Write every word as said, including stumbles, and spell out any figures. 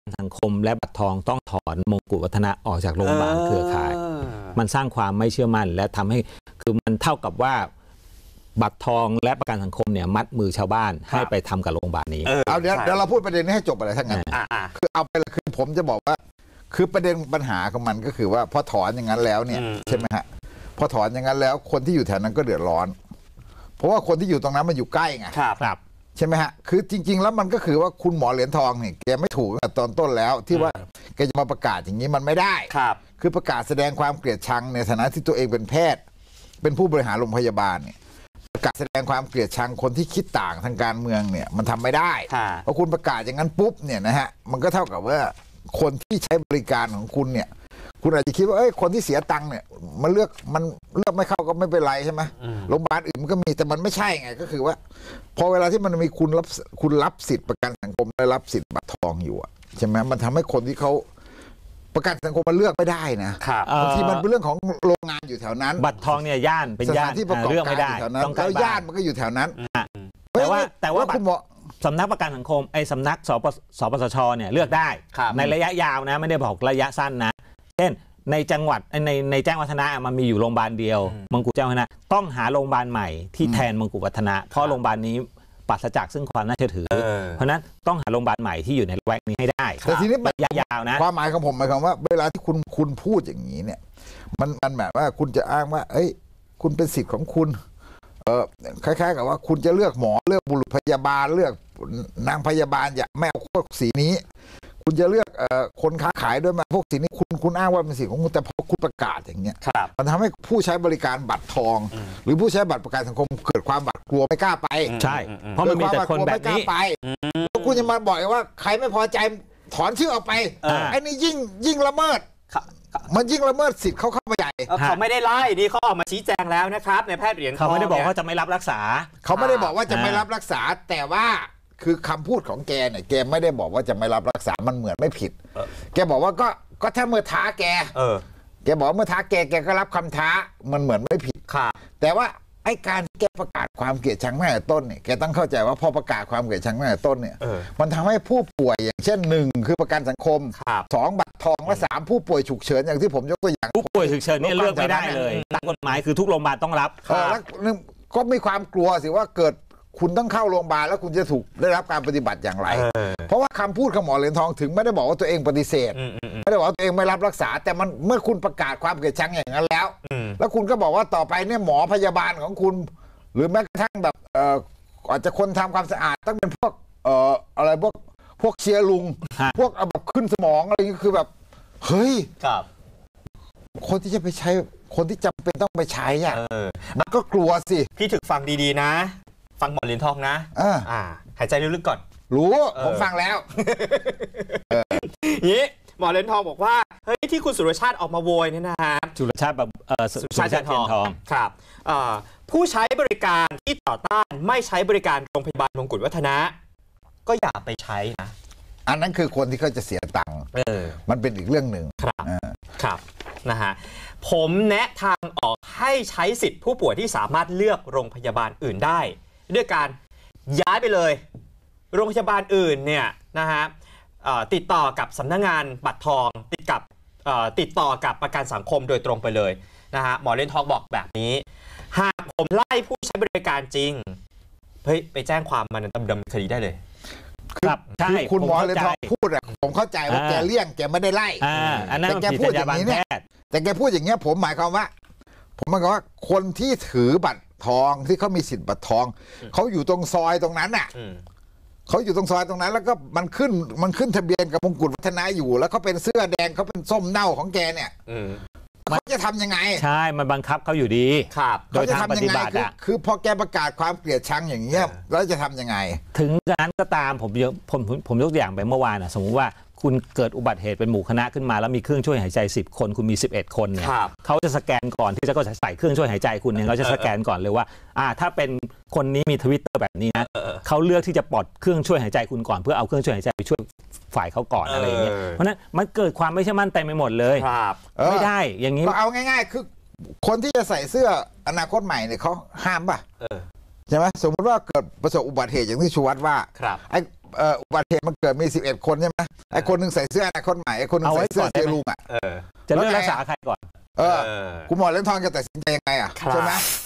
สังคมและบัตรทองต้องถอนมงกุฎวัฒนะออกจากโรงพยาบาลเครือข่ายมันสร้างความไม่เชื่อมั่นและทำให้คือมันเท่ากับว่าบัตรทองและประกันสังคมเนี่ยมัดมือชาวบ้านให้ไปทำกับโรงพยาบาลนี้เอาเดี๋ยวเดี๋ยวเราพูดประเด็นนี้ให้จบอะไรทั้งนั้นคือเอาไปคือผมจะบอกว่าคือประเด็นปัญหาของมันก็คือว่าพอถอนอย่างนั้นแล้วเนี่ยใช่ไหมฮะพอถอนอย่างนั้นแล้วคนที่อยู่แถวนั้นก็เดือดร้อนเพราะว่าคนที่อยู่ตรงนั้นมันอยู่ใกล้ไงครับใช่ไหมฮะคือจริงๆแล้วมันก็คือว่าคุณหมอเหรียญทองเนี่ยแกไม่ถูกตอนต้นแล้วที่ว่าแกจะมาประกาศอย่างนี้มันไม่ได้ครับคือประกาศแสดงความเกลียดชังในฐานะที่ตัวเองเป็นแพทย์เป็นผู้บริหารโรงพยาบาลเนี่ยประกาศแสดงความเกลียดชังคนที่คิดต่างทางการเมืองเนี่ยมันทำไม่ได้เพราะคุณประกาศอย่างนั้นปุ๊บเนี่ยนะฮะมันก็เท่ากับว่าคนที่ใช้บริการของคุณเนี่ยคุณอาจจะคิดว่าเอ้ยคนที่เสียตังค์เนี่ยมันเลือกมันเลือกไม่เข้าก็ไม่เป็นไรใช่ไหมโรงพยาบาลอื่นมันก็มีแต่มันไม่ใช่ไงก็คือว่าพอเวลาที่มันมีคุณรับคุณรับสิทธิ์ประกันสังคมและรับสิทธิ์บัตรทองอยู่ใช่ไหมมันทำให้คนที่เขาประกันสังคมมันเลือกไม่ได้นะบางทีมันเป็นเรื่องของโรงงานอยู่แถวนั้นบัตรทองเนี่ยย่านเป็นย่านที่ประกอบการอยู่แถวนั้นแล้วย่านมันก็อยู่แถวนั้นแต่ว่าแต่ว่าคุณหมอสำนักประกันสังคมไอ้สำนักสปสปสชเนี่ยเลือกได้ในระยะยาวนะไม่ได้บอกระยะสั้นนะเช่นในจังหวัดในในแจ้งวัฒนะมันมีอยู่โรงพยาบาลเดียวมงกุฎแจ้งวัฒนะต้องหาโรงพยาบาลใหม่ที่แทนมงกุฎวัฒนะเพราะโรงพยาบาลนี้ปราศจากซึ่งความน่าเชื่อถือเพราะนั้นต้องหาโรงพยาบาลใหม่ที่อยู่ในละแวกนี้ให้ได้แต่ทีนี้ระยะยาวนะความหมายของผมหมายความว่าเวลาที่คุณคุณพูดอย่างนี้เนี่ยมันมันแบบว่าคุณจะอ้างว่าเอ้ยคุณเป็นสิทธิ์ของคุณเออคล้ายๆกับว่าคุณจะเลือกหมอเลือกบุรุษพยาบาลเลือกนางพยาบาลอย่าไม่เอาพวกสีนี้คุณจะเลือกเอ่อคนค้าขายด้วยมาพวกสีนี้คุณคุณอ้างว่าเป็นสิทธิ์ของคุณแต่พอคุณประกาศอย่างเงี้ยมันทำให้ผู้ใช้บริการบัตรทองหรือผู้ใช้บัตรประกันสังคมเกิดความหวาดกลัวไม่กล้าไปใช่เพราะมันมีแต่คนแบบนี้ไปแล้วคุณจะมาบอกว่าใครไม่พอใจถอนชื่อออกไปไอ้นี่ยิ่งยิ่งละเมิดมันยิ่งละเมิดสิทธิ์เขาเข้าไปใหญ่เขาไม่ได้ไล่นี่เขาออกมาชี้แจงแล้วนะครับในแพทย์เหรียญทองเขาไม่ได้บอกว่าจะไม่รับรักษาเขาไม่ได้บอกว่าจะไม่รับรักษาแต่ว่าคือคำพูดของแกเนี่ยแกไม่ได้บอกว่าจะไม่รับรักษามันเหมือนไม่ผิดแกบอกว่าก็ก็ถ้าเมื่อท้าแกเออแกบอกเมื่อท้าแกแกก็รับคำท้ามันเหมือนไม่ผิดค่ะแต่ว่าไอ้การแกประกาศความเกลียดชังตั้งแต่ต้นเนี่ยแกต้องเข้าใจว่าพอประกาศความเกลียดชังตั้งแต่ต้นเนี่ยมันทำให้ผู้ป่วยอย่างเช่นหนึ่งคือประกันสังคมสองบัตรทองและสามผู้ป่วยฉุกเฉินอย่างที่ผมยกตัวอย่างผู้ป่วยฉุกเฉินนี่เลือกไม่ได้เลยตามกฎหมายคือทุกโรงพยาบาลต้องรับแล้วก็มีความกลัวสิว่าเกิดคุณต้องเข้าโรงพยาบาลแล้วคุณจะถูกได้รับการปฏิบัติอย่างไรเพราะว่าคำพูดของหมอเหรียญทองถึงไม่ได้บอกว่าตัวเองปฏิเสธไม่ได้บอกว่าตัวเองไม่รับรักษาแต่มันเมื่อคุณประกาศความเกลียดชังอย่างนั้นแล้วแล้วคุณก็บอกว่าต่อไปเนี่ยหมอพยาบาลของคุณหรือแม้กระทั่งแบบเอ่ออาจจะคนทำความสะอาดต้องเป็นพวกเอ่ออะไรพวกพวกเชียร์ลุงพวกแบบขึ้นสมองอะไรนี่คือแบบเฮ้ยคนที่จะไปใช้คนที่จำเป็นต้องไปใช้อ่ะมันก็กลัวสิพี่ถึกฟังดีๆนะฟังหมอเหรียญทองนะอ่าหายใจลึกๆก่อนรู้ผมฟังแล้วนี้หมอเหรียญทองบอกว่าเฮ้ยที่คุณสุรชาติออกมาโวยเนี่ยนะฮะสุรชาติแบบเออสุรชาติเทียนทองครับผู้ใช้บริการที่ต่อต้านไม่ใช้บริการโรงพยาบาลมงกุฎวัฒนะก็อย่าไปใช้นะอันนั้นคือคนที่เขาจะเสียตังค์มันเป็นอีกเรื่องหนึ่งครับครับนะฮะผมแนะทางออกให้ใช้สิทธิผู้ป่วยที่สามารถเลือกโรงพยาบาลอื่นได้ด้วยการย้ายไปเลยโรงพยาบาลอื่นเนี่ยนะฮะติดต่อกับสำนักงานบัตรทองติดกับติดต่อกับประกันสังคมโดยตรงไปเลยนะฮะหมอเหรียญทองบอกแบบนี้หากผมไล่ผู้ใช้บริการจริงเฮ้ยไปแจ้งความมันดำเนินคดีได้เลยครับใช่คุณหมอเหรียญทองพูดอะผมเข้าใจว่าแกเลี่ยงแกไม่ได้ไล่แต่แกพูดอย่างนี้เนี่ยแต่แกพูดอย่างเงี้ยผมหมายความว่าผมหมายความว่าคนที่ถือบัตรทองที่เขามีสิทธิ์บัตรทองเขาอยู่ตรงซอยตรงนั้นน่ะเขาอยู่ตรงซอยตรงนั้นแล้วก็มันขึ้นมันขึ้นทะเบียนกับมงกุฎวัฒนะอยู่แล้วเขาเป็นเสื้อแดงเขาเป็นส้มเน่าของแกเนี่ยเขาจะทำยังไงใช่มันบังคับเขาอยู่ดีครับโดยทางปฏิบัติอ่ะคือพอแกประกาศความเกลียดชังอย่างเงี้ยแล้วจะทำยังไงถึงนั้นก็ตามผมผมผมยกตัวอย่างไปเมื่อวานอ่ะสมมติว่าคุณเกิดอุบัติเหตุเป็นหมู่คณะขึ้นมาแล้วมีเครื่องช่วยหายใจสิบคนคุณมีสิบเอ็ดคนเนี่ยเขาจะสแกนก่อนที่จะก็ใส่เครื่องช่วยหายใจคุณเนี่ยเขาจะสแกนก่อนเลยว่าอ่าถ้าเป็นคนนี้มีทวิตเตอร์แบบนี้นะเขาเลือกที่จะปลดเครื่องช่วยหายใจคุณก่อนเพื่อเอาเครื่องช่วยหายใจไปช่วยฝ่ายเขาก่อนอะไรอย่างเงี้ยเพราะนั้นมันเกิดความไม่เชื่อมั่นเต็มไปหมดเลยไม่ได้อย่างนี้ก็เอาง่ายๆคือคนที่จะใส่เสื้ออนาคตใหม่เนี่ยเขาห้ามป่ะใช่ไหมสมมติว่าเกิดประสบอุบัติเหตุอย่างที่ชูวัฒน์ว่าไอ้อุบัติเหตุมันเกิดมีสิบเอ็ดคนใช่ไหมไอ้คนหนึ่งใส่เสื้อคนใหม่ไอ้คนหนึ่งใส่เสื้อเจลุงอ่ะจะเลือกรักษาใครก่อนเออคุณหมอเหรียญทองจะตัดสินใจยังไงอ่ะใช่ไหม